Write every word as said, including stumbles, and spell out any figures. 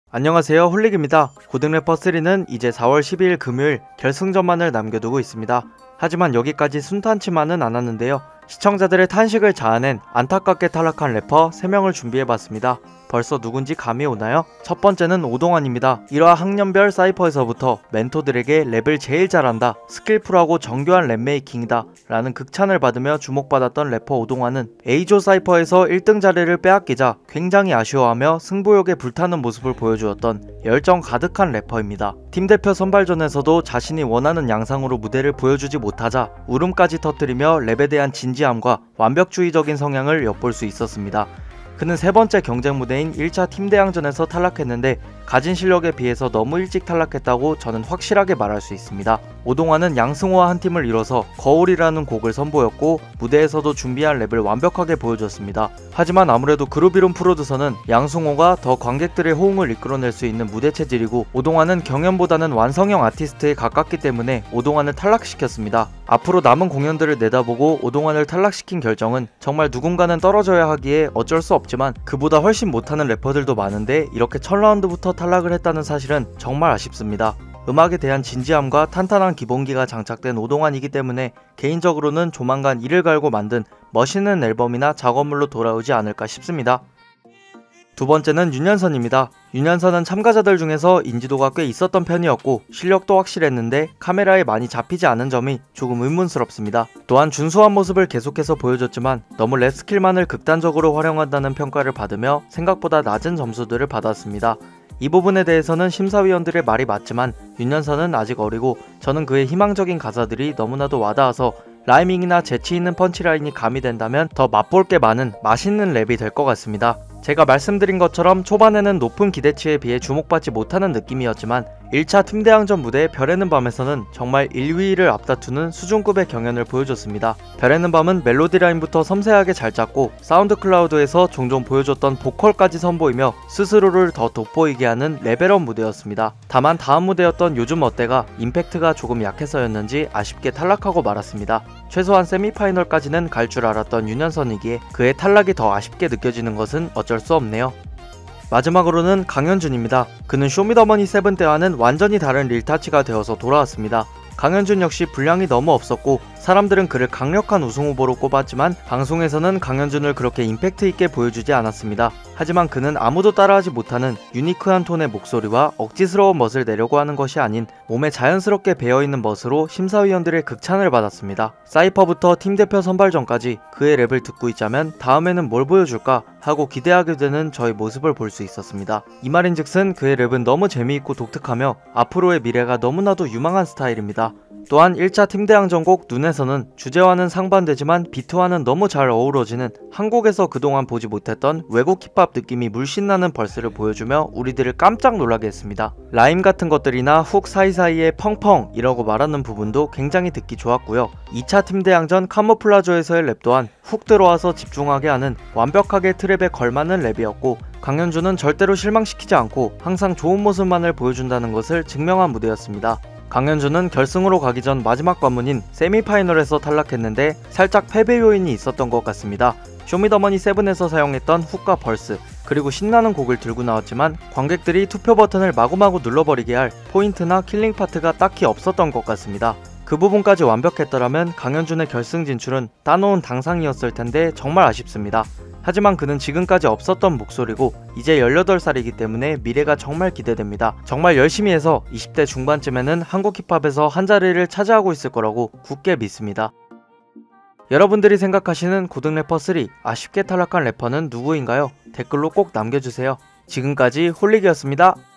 안녕하세요, 홀릭입니다. 고등래퍼 삼는 이제 사월 십이일 금요일 결승전만을 남겨두고 있습니다. 하지만 여기까지 순탄치만은 않았는데요. 시청자들의 탄식을 자아낸 안타깝게 탈락한 래퍼 세 명을 준비해봤습니다. 벌써 누군지 감이 오나요? 첫 번째는 오동환입니다. 일화 학년별 사이퍼에서부터 멘토들에게 랩을 제일 잘한다, 스킬풀하고 정교한 랩메이킹이다 라는 극찬을 받으며 주목받았던 래퍼 오동환은 A조 사이퍼에서 일 등 자리를 빼앗기자 굉장히 아쉬워하며 승부욕에 불타는 모습을 보여주었던 열정 가득한 래퍼입니다. 팀대표 선발전에서도 자신이 원하는 양상으로 무대를 보여주지 못하자 울음까지 터뜨리며 랩에 대한 진지함과 완벽주의적인 성향을 엿볼 수 있었습니다. 그는 세 번째 경쟁 무대인 일 차 팀대항전에서 탈락했는데 가진 실력에 비해서 너무 일찍 탈락했다고 저는 확실하게 말할 수 있습니다. 오동환은 양승호와 한 팀을 이뤄서 거울이라는 곡을 선보였고 무대에서도 준비한 랩을 완벽하게 보여줬습니다. 하지만 아무래도 그룹이론 프로듀서는 양승호가 더 관객들의 호응을 이끌어낼 수 있는 무대 체질이고 오동환은 경연보다는 완성형 아티스트에 가깝기 때문에 오동환을 탈락시켰습니다. 앞으로 남은 공연들을 내다보고 오동환을 탈락시킨 결정은 정말 누군가는 떨어져야 하기에 어쩔 수 없지만 그보다 훨씬 못하는 래퍼들도 많은데 이렇게 첫 라운드부터 탈락을 했다는 사실은 정말 아쉽습니다. 음악에 대한 진지함과 탄탄한 기본기가 장착된 오동환이기 때문에 개인적으로는 조만간 이를 갈고 만든 멋있는 앨범이나 작업물로 돌아오지 않을까 싶습니다. 두 번째는 윤현선입니다. 윤현선은 참가자들 중에서 인지도가 꽤 있었던 편이었고 실력도 확실했는데 카메라에 많이 잡히지 않은 점이 조금 의문스럽습니다. 또한 준수한 모습을 계속해서 보여줬지만 너무 랩 스킬만을 극단적으로 활용한다는 평가를 받으며 생각보다 낮은 점수들을 받았습니다. 이 부분에 대해서는 심사위원들의 말이 맞지만 윤현선은 아직 어리고 저는 그의 희망적인 가사들이 너무나도 와닿아서 라이밍이나 재치있는 펀치라인이 가미된다면 더 맛볼 게 많은 맛있는 랩이 될 것 같습니다. 제가 말씀드린 것처럼 초반에는 높은 기대치에 비해 주목받지 못하는 느낌이었지만 일 차 팀대항전 무대 별에는 밤에서는 정말 일 위를 앞다투는 수준급의 경연을 보여줬습니다. 별에는 밤은 멜로디 라인부터 섬세하게 잘 짰고 사운드 클라우드에서 종종 보여줬던 보컬까지 선보이며 스스로를 더 돋보이게 하는 레벨업 무대였습니다. 다만 다음 무대였던 요즘 어때가 임팩트가 조금 약해서였는지 아쉽게 탈락하고 말았습니다. 최소한 세미파이널까지는 갈 줄 알았던 윤현선이기에 그의 탈락이 더 아쉽게 느껴지는 것은 어쩔 수 없네요. 마지막으로는 강현준입니다. 그는 쇼미더머니 세븐 때와는 완전히 다른 릴타치가 되어서 돌아왔습니다. 강현준 역시 분량이 너무 없었고 사람들은 그를 강력한 우승 후보로 꼽았지만 방송에서는 강현준을 그렇게 임팩트 있게 보여주지 않았습니다. 하지만 그는 아무도 따라하지 못하는 유니크한 톤의 목소리와 억지스러운 멋을 내려고 하는 것이 아닌 몸에 자연스럽게 배어있는 멋으로 심사위원들의 극찬을 받았습니다. 사이퍼부터 팀대표 선발전까지 그의 랩을 듣고 있자면 다음에는 뭘 보여줄까 하고 기대하게 되는 저의 모습을 볼 수 있었습니다. 이 말인즉슨 그의 랩은 너무 재미있고 독특하며 앞으로의 미래가 너무나도 유망한 스타일입니다. 또한 일 차 팀대항전곡 눈에서는 주제와는 상반되지만 비트와는 너무 잘 어우러지는 한국에서 그동안 보지 못했던 외국 힙합 느낌이 물씬 나는 벌스를 보여주며 우리들을 깜짝 놀라게 했습니다. 라임 같은 것들이나 훅 사이사이에 펑펑 이라고 말하는 부분도 굉장히 듣기 좋았고요. 이 차 팀대항전 카모플라조에서의 랩 또한 훅 들어와서 집중하게 하는 완벽하게 트랩에 걸맞는 랩이었고 강현준은 절대로 실망시키지 않고 항상 좋은 모습만을 보여준다는 것을 증명한 무대였습니다. 강현준은 결승으로 가기 전 마지막 관문인 세미파이널에서 탈락했는데 살짝 패배 요인이 있었던 것 같습니다. 쇼미더머니 세븐에서 사용했던 훅과 벌스 그리고 신나는 곡을 들고 나왔지만 관객들이 투표 버튼을 마구마구 눌러버리게 할 포인트나 킬링 파트가 딱히 없었던 것 같습니다. 그 부분까지 완벽했더라면 강현준의 결승 진출은 따놓은 당상이었을 텐데 정말 아쉽습니다. 하지만 그는 지금까지 없었던 목소리고 이제 열여덟 살이기 때문에 미래가 정말 기대됩니다. 정말 열심히 해서 이십 대 중반쯤에는 한국 힙합에서 한 자리를 차지하고 있을 거라고 굳게 믿습니다. 여러분들이 생각하시는 고등래퍼 삼 아쉽게 탈락한 래퍼는 누구인가요? 댓글로 꼭 남겨주세요. 지금까지 홀릭이었습니다.